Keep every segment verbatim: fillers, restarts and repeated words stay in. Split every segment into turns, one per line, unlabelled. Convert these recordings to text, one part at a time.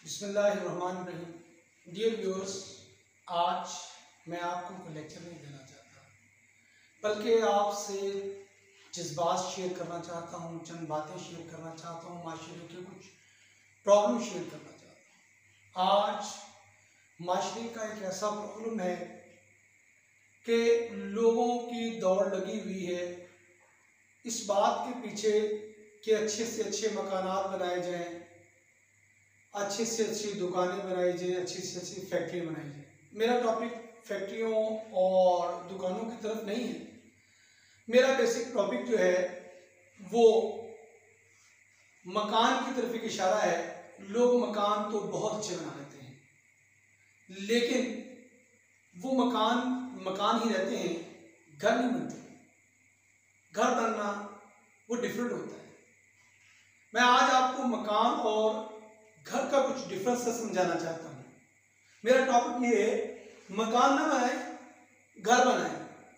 बिस्मिल्लाहिर्रहमानिर्रहीम। Dear viewers, आज मैं आपको कोई लेक्चर नहीं देना चाहता, बल्कि आपसे जज्बात शेयर करना चाहता हूँ, चंद बातें शेयर करना चाहता हूँ, माशरे के कुछ प्रॉब्लम शेयर करना चाहता हूँ। आज माशरे का एक ऐसा प्रॉब्लम है कि लोगों की दौड़ लगी हुई है इस बात के पीछे कि अच्छे से अच्छे मकानात बनाए जाएं, अच्छी से अच्छी दुकानें बनाई जाए, अच्छी से अच्छी फैक्ट्री बनाई जाए। मेरा टॉपिक फैक्ट्रियों और दुकानों की तरफ नहीं है। मेरा बेसिक टॉपिक जो है वो मकान की तरफ एक इशारा है। लोग मकान तो बहुत अच्छे बना लेते हैं, लेकिन वो मकान मकान ही रहते हैं, घर नहीं बनते। घर बनना वो डिफरेंट होता है। मैं आज आपको मकान और घर का कुछ डिफरेंस समझाना चाहता हूँ। मेरा टॉपिक ये है, मकान ना बनाए, घर बनाए।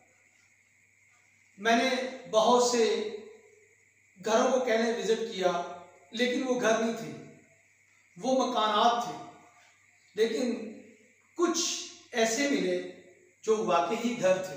मैंने बहुत से घरों को कहने विजिट किया, लेकिन वो घर नहीं थे, वो मकानात थे। लेकिन कुछ ऐसे मिले जो वाकई ही घर थे।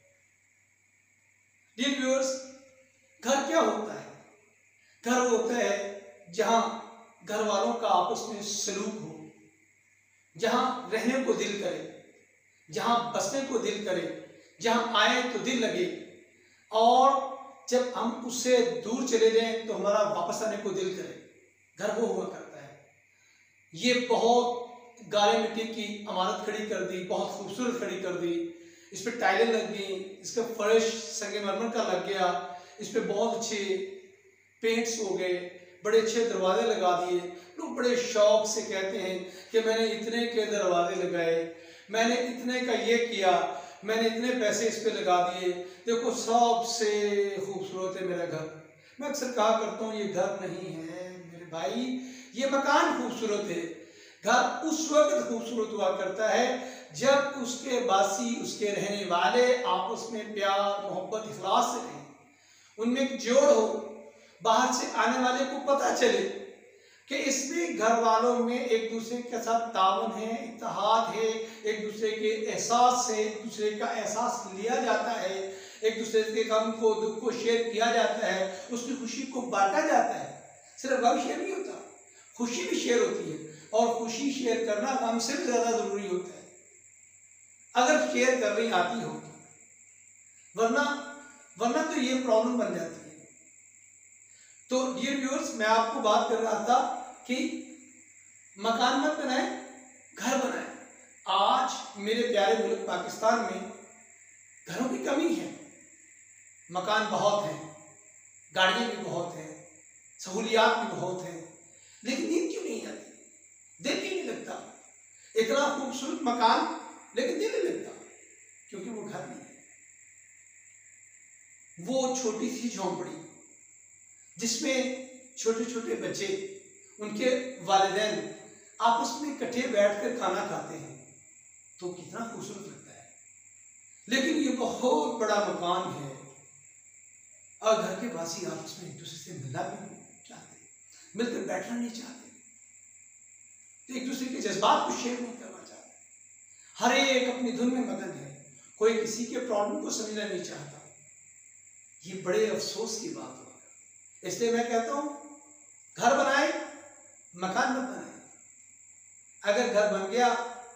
डियर व्यूअर्स, घर क्या होता है? घर होता है जहां घर वालों का आपस में सलूक हो, जहां रहने को दिल करे, जहां बसने को दिल करे, जहां आए तो दिल लगे, और जब हम उससे दूर चले जाएं तो हमारा वापस आने को दिल करे। घर वो हुआ करता है। ये बहुत गाले मिट्टी की इमारत खड़ी कर दी, बहुत खूबसूरत खड़ी कर दी, इस पर टाइलें लग गई, इसका फर्श संगमरमर का लग गया, इस पर बहुत अच्छे पेंट्स हो गए, बड़े अच्छे दरवाजे लगा दिए। लोग बड़े शौक से कहते हैं कि मैंने इतने के दरवाजे लगाए, मैंने इतने का ये किया, मैंने इतने पैसे इस पे लगा दिए, देखो सबसे खूबसूरत है मेरा घर। मैं अक्सर कहा करता हूँ, ये घर नहीं है मेरे भाई, ये मकान खूबसूरत है। घर उस वक्त खूबसूरत हुआ करता है जब उसके बासी, उसके रहने वाले आपस में प्यार, मोहब्बत, इखलास से रहें, उनमें एक जोड़ हो। बाहर से आने वाले को पता चले कि इसमें घर वालों में एक दूसरे के साथ तावन है, इत्तेहाद है, एक दूसरे के एहसास से एक दूसरे का एहसास लिया जाता है, एक दूसरे के गम को, दुख को शेयर किया जाता है, उसकी खुशी को बांटा जाता है। सिर्फ गम शेयर नहीं होता, खुशी भी शेयर होती है, और खुशी शेयर करना गम से भी ज्यादा जरूरी होता है, अगर शेयर करनी आती हो। वरना वरना तो ये प्रॉब्लम बन जाती है। तो डियर व्यूअर्स, मैं आपको बात कर रहा था कि मकान मत बनाए, घर बनाए। आज मेरे प्यारे मुल्क पाकिस्तान में घरों की कमी है, मकान बहुत हैं, गाड़ियां भी बहुत हैं, सहूलियात भी बहुत हैं, लेकिन नींद क्यों नहीं आती? दिल क्यों नहीं लगता? इतना खूबसूरत मकान, लेकिन दिल नहीं लगता, क्योंकि वो घर नहीं है। वो छोटी सी झोंपड़ी जिसमें छोटे छोटे बच्चे, उनके वालिदैन आपस में इकट्ठे बैठकर खाना खाते हैं, तो कितना खूबसूरत लगता है। लेकिन ये बहुत बड़ा मकान है और घर के वासी आपस में एक दूसरे से मिलना भी नहीं चाहते, मिलकर बैठना नहीं चाहते, तो एक दूसरे के जज्बात को शेयर नहीं करना चाहते। हर एक अपनी धुन में मगन है, कोई किसी के प्रॉब्लम को समझना नहीं चाहता। ये बड़े अफसोस की बात हुआ। इसलिए मैं कहता हूं, घर बनाए, मकान मत बनाए। अगर घर बन गया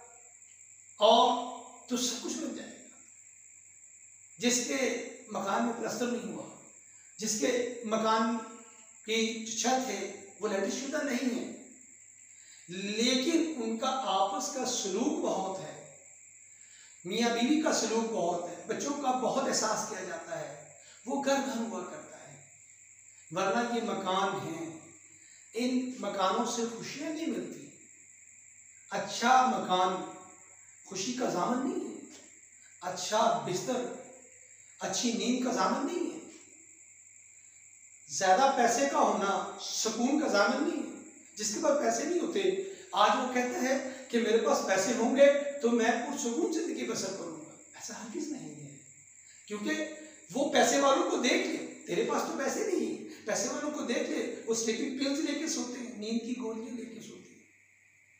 और तो सब कुछ बन जाएगा। जिसके मकान में प्लास्टर नहीं हुआ, जिसके मकान की छत है वो लैटिशुदा नहीं है, लेकिन उनका आपस का सलूक बहुत है, मियाँ बीवी का सलूक बहुत है, बच्चों का बहुत एहसास किया जाता है, वो घर घर हुआ करता है। वरना ये मकान हैं, इन मकानों से खुशियां नहीं मिलती। अच्छा मकान खुशी का ज़ामन नहीं है, अच्छा बिस्तर अच्छी नींद का ज़ामन नहीं है, ज्यादा पैसे का होना सुकून का ज़ामन नहीं है। जिसके पास पैसे नहीं होते, आज वो कहता है कि मेरे पास पैसे होंगे तो मैं पुरसुकून जिंदगी बसर करूंगा। ऐसा हरगिज़ नहीं है, क्योंकि वो पैसे वालों को देख ले, तेरे पास तो पैसे नहीं है, पैसे वालों को देख ले, वो स्लीपिंग पिल्स लेके सोते हैं, नींद की गोलियां लेके सोते हैं।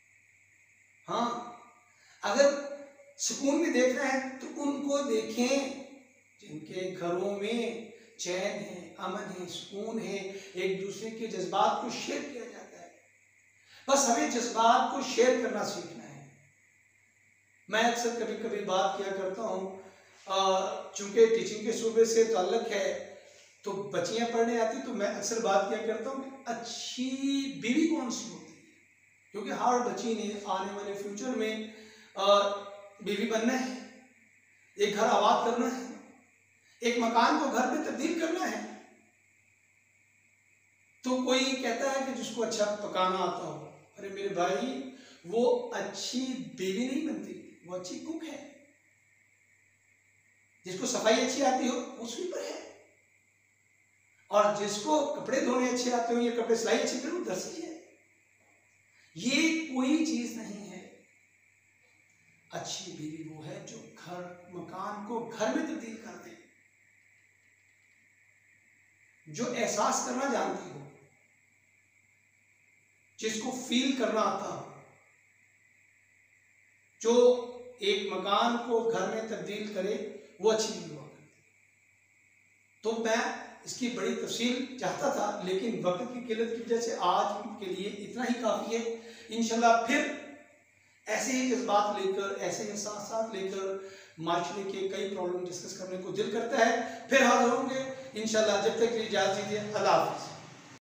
सुकून में देख रहे हैं तो उनको देखें जिनके घरों में चैन है, अमन है, सुकून है, एक दूसरे के जज्बात को शेयर किया जाता है। बस हमें जज्बात को शेयर करना सीखना है। मैं अक्सर कभी कभी बात किया करता हूँ, चूंकि टीचिंग के सूबे से ताल्लुक है तो बच्चियां पढ़ने आती, तो मैं अक्सर बात किया करता हूँ कि अच्छी बीवी कौन सी होती है, क्योंकि हर बच्ची ने आने वाले फ्यूचर में बीवी बनना है, एक घर आबाद करना है, एक मकान को घर में तब्दील करना है। तो कोई कहता है कि जिसको अच्छा पकाना आता हो, अरे मेरे भाई वो अच्छी बीवी नहीं बनती, वो अच्छी कुक है। जिसको सफाई अच्छी आती हो वो स्वीपर है, और जिसको कपड़े धोने अच्छे आते हो या कपड़े सिलाई अच्छी करे वो दर्जी है। ये कोई चीज नहीं है। अच्छी बीवी वो है जो घर मकान को घर में तब्दील कर दे, जो एहसास करना जानती हो, जिसको फील करना आता हो, जो एक मकान को घर में तब्दील करे, वो अच्छी बीवी हुआ करती। तो मैं इसकी बड़ी तफसील चाहता था, लेकिन वक्त की किल्लत की वजह से आज के लिए इतना ही काफ़ी है। इंशाल्लाह फिर ऐसे ही जज्बात लेकर, ऐसे ही एहसास लेकर माशरे के कई प्रॉब्लम डिस्कस करने को दिल करता है। फिर हाजिर होंगे इंशाल्लाह। जब तक इजाज़त दीजिए, अल्लाह हाफ़िज़।